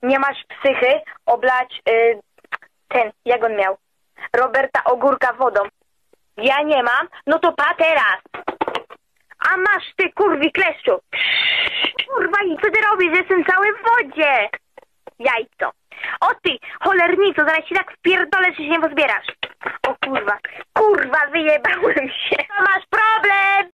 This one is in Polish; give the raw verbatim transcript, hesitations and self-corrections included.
nie masz psychy oblać y, ten, jak on miał? Roberta Ogórka wodą. Ja nie mam, no to pa teraz. A masz ty, kurwi kleszczu. Kurwa, i co ty robisz? Jestem cały w wodzie. Jajco. O ty, cholernico, zaraz ci tak wpierdolę, że się nie pozbierasz. O kurwa, kurwa, wyjebałem się. Masz problem.